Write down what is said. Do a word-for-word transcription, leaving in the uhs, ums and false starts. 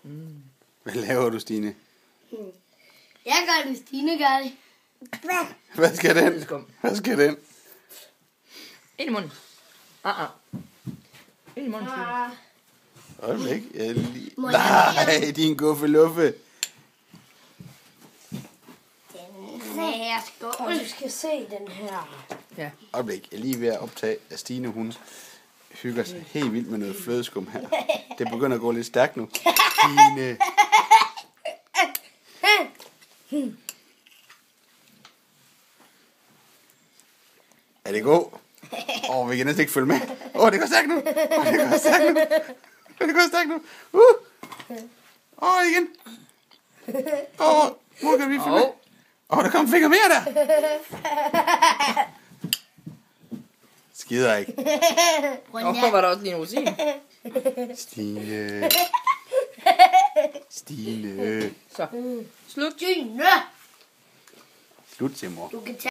Mm. Hvad laver du, Stine? Jeg gør det, Stine gør det. Hvad skal den? Hvad skal den? Ind i munden. Ah, ah. Ind i munden, Stine. Ah, Øjeblik. Jeg lige... Må jeg Nej, din guffeluffe. den her skål. Og du skal se den her. Ja. Øjeblik. Jeg er lige ved at optage, at Stine, hun hygger sig helt vildt med noget flødeskum her. Det begynder at gå lidt stærkt nu. Stine. Er det god? Åh, oh, vi kan næsten ikke følge med. Åh, oh, det går stærkt nu. Åh, oh, det går stærkt nu. Det går stærkt nu. Uh. Åh, oh, igen. Åh, oh, hvor kan vi følge med? Åh, oh, der kom fingre mere der. Skider ikke. Og var der også lige en rosin. Stine. Stine. Så. Slut. Stine. Slut til mor. Du kan tage